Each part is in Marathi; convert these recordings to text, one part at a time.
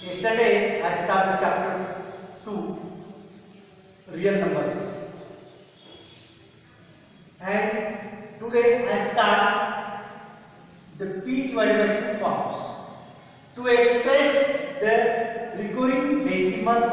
Yesterday I started chapter 2, real numbers, and today I start the p divided by 2 forms to express the recurring decimal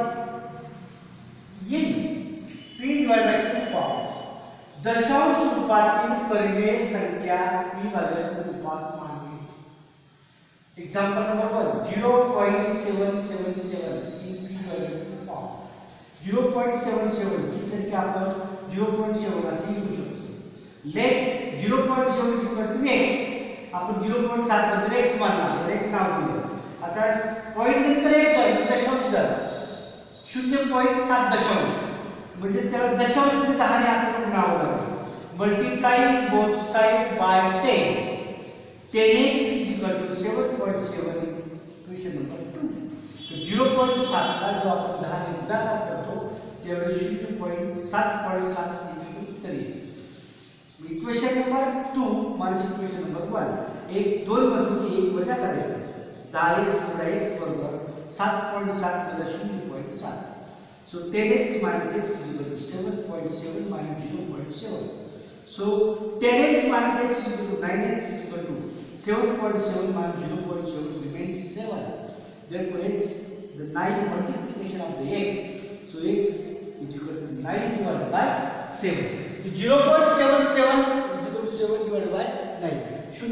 in p divided by 2 forms. दशांश रूपातील परिमेय संख्या p भागिले 2 रूपात मांडली. Example number 1, 0.777 in p divided by 2 form. 0.77 ही संख्या आपण 0.7 असे लिहू शकतो. लेट 0.7 इक्वल टू x आपण 0.7 बद्दल x मानला, याला एक नाव दिलं. आता पॉइंट नंतर एक दशांश दर 0.7 दशांश म्हणजे त्याला दशांश मध्ये 10 ने आपण नाव लावलं. Multiplying both side by 10, 10x is equal to 7.7 equation number 2. तो 0.7 ला जो आपण 10 ने गुणाकार करतो त्यावेळी 0.7.7 उत्तर येते. Equation number 2 minus equation number 1, एक 2 मधून 1 वजा करायचं. 10x वजा x बरोबर 7.7 वजा 0.7. So 10x minus x is equal to 7.7 minus 0.7. So 10x minus x is equal to 9x is equal to 7.7 minus 0.7 remains 7. Therefore x, the 9 multiplication of the x, so x is equal to 9 divided by 7. So 0.77 is equal to 7 divided by 9.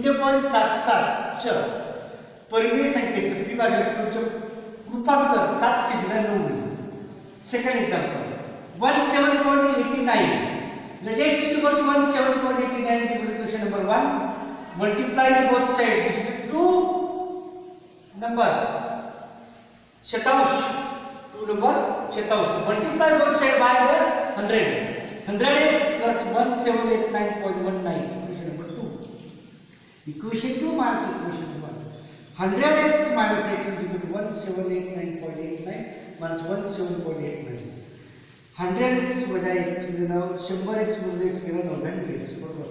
0.77 परिमेय संख्येचे p भागिले 2 चे रूपांतर 7 चे गुणा 9. Second example, 17.89. Let x is equal to 17.89 is equation number 1. Multiply both sides. This is two numbers. Shatansh. Two number shatansh. Multiply both sides by the 100. 100x plus 1789.19. Equation number 2. Equation 2 minus equation 1. 100x minus x is equal to 1789.89. minus 17.89. 100x वजा x म्हणजे 100x म्हणजे x केला 900x बरोबर.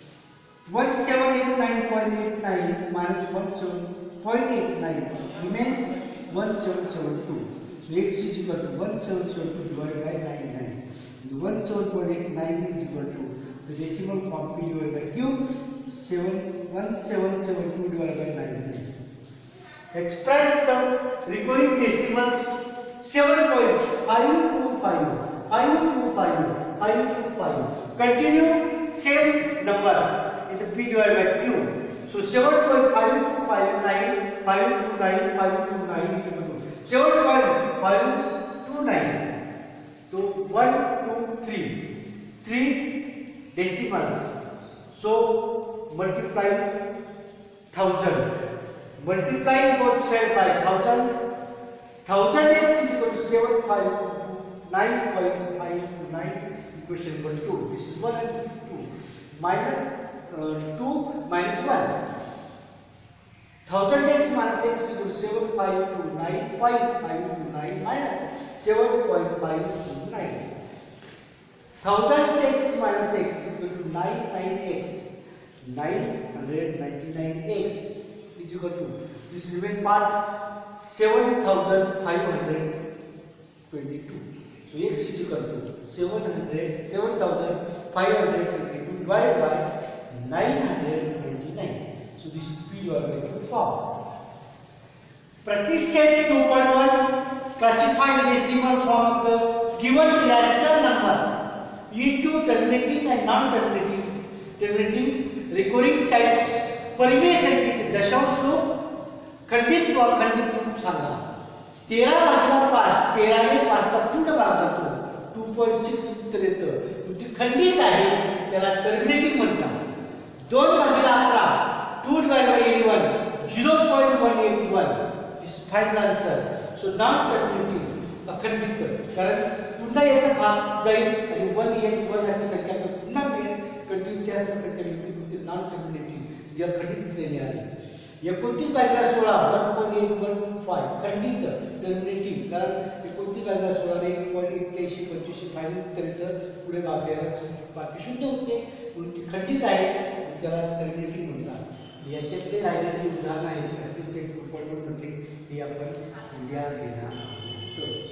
1789.89 minus 17.89 remains 1772. So x is equal to 1772 divided by 99. 17.89 is equal to the decimal form p divided by q, 1772 divided by 99. Express the recurring decimals 7.525, 525. Continue same numbers in the p divided by q. So 7.5259, 529, 529, 7.529. So 1, 2, 3, 3 decimals. So multiply 1000. Multiply both sides by 1000. 1000x is equal to 759.529. Equation number 2. This is 1 and 2. Minus 2 minus 1. 1000x minus x is equal to 759.529 minus 7.529. 1000x minus x is equal to 99x. 999x is equal to, this remaining part 7522. So x is equal to 7522 divided by 999. So this is p divided by 2 form. Practice set 2.1. Classify decimal form of the given rational number into terminating and non-terminating recurring types. परिमेय संख्येचे दशांश रूप, खंडित व अखंडित रूप सांगा. 13 भागिले 5, 13 ने 5 चा पूर्ण भाग जातो 2.6 उत्तर येतं. तुमची खंडित आहे त्याला टर्मिनेटिंग म्हणतात. 2 भागिले 11, 2 divided by 11, 0.181. This final answer. So non terminating अखंडित, कारण पुन्हा याचा भाग जाईल आणि 181 याची संख्या पुन्हा मिळेल. कंटिन्यू त्याची संख्या मिळते. तुमचे नॉन टर्मिनेटिंग जे अखंडित श्रेणी आहे. 29 भागिले 16, 1.8125 खंडित टर्मिनेटिंग, कारण 29 भागिले 16 ने 1.81 25 फायनल उत्तर येतं. पुढे बाकी शून्य होते. खंडित आहे त्याला टर्मिनेटिंग म्हणतात. याच्यातले राहिलेली उदाहरण आहे प्रॅक्टिस सेट 2.1 मध्ये ते आपण उद्या घेणार आहोत.